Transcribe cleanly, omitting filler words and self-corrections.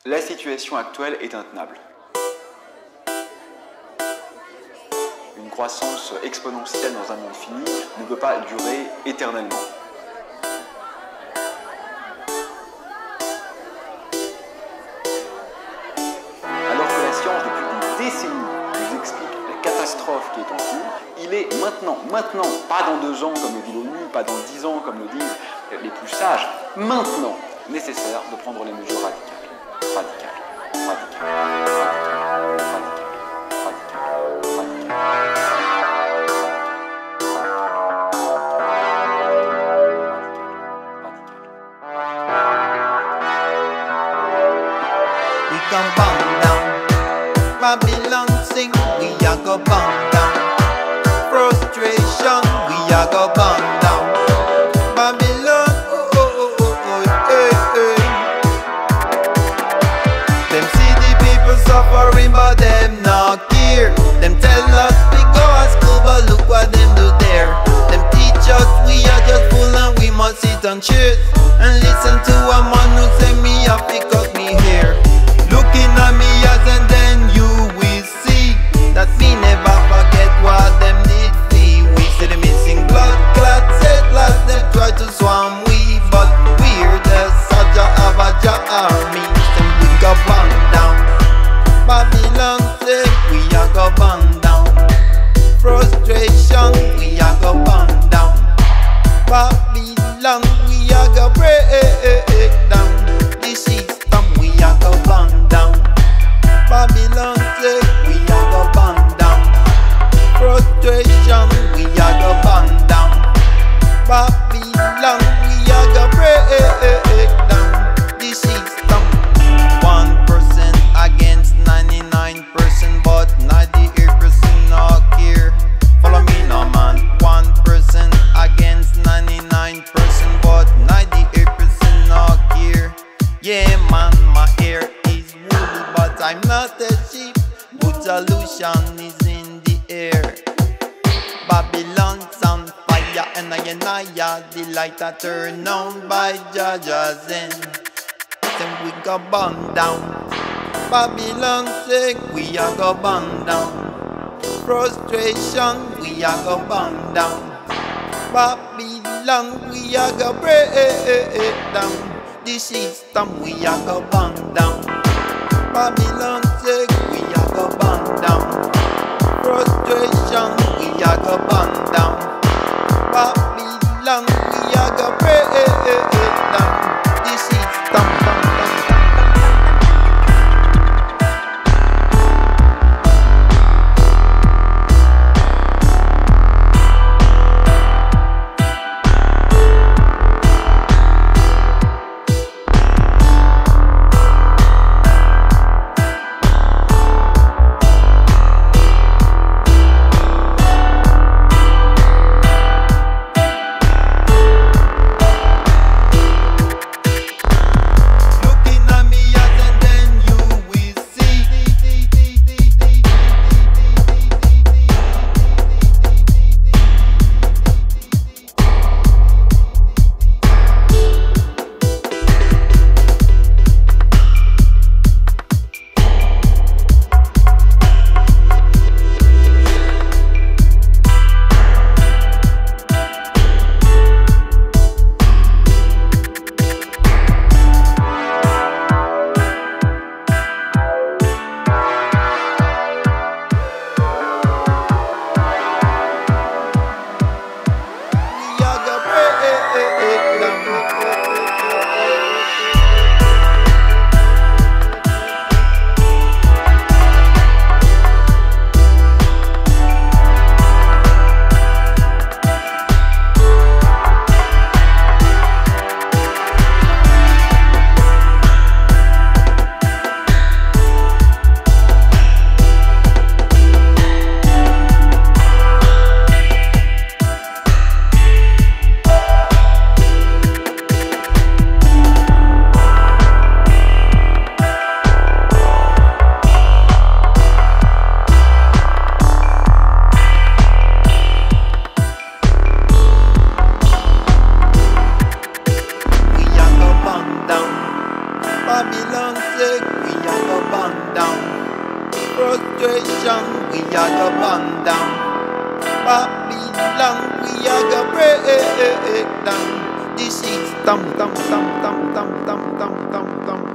La situation actuelle est intenable. Une croissance exponentielle dans un monde fini ne peut pas durer éternellement. Alors que la science, depuis des décennies, nous explique la catastrophe qui est en cours, il est maintenant, pas dans 2 ans comme le dit l'ONU, pas dans 10 ans comme le disent les plus sages, maintenant, nécessaire de prendre les mesures radicales. We come bound down, Babylon sing, we a go bound down. Frustration, we a go bound down. Babylon, Them see the people suffering, but them not care. Them tell us we go to school, but look what them do there. Them teach us we are just fool and we must sit on chairs and listen to a man who say me have to cut me hair. Looking at me as and then you will see that me never forget what them did for we. See the missing blood clot settlers, them try to swarm we, but we're the soldier of a Jah army. Them we go burn down. Babylon say we a go burn down. Frustration we a go burn down. Babylon we a go break down. The system we a go burn down. Babylon say we a go burn down. Frustration we a go burn down. Babylon we a go break down. The system 1% against 99%, but 98% not care. Follow me now man. 1% against 99%, but 98% not care. Yeah man, my hair is woolly, but I'm not a sheep. Good solution is in the air. Babylon's on fire, and the light are turned on by Jaja Zen. Then we go burn down. Babylon say we a go burn down. Frustration we a go burn down. Babylon we a go break down. The system we a go burn down. Babylon say we a go burn down. Frustration we a go burn down. Babylon we a go break down. The system. down. Frustration, we are go burn down. Babylon, we are go break down. This is tam tam tam tam tam tam tam tam tam.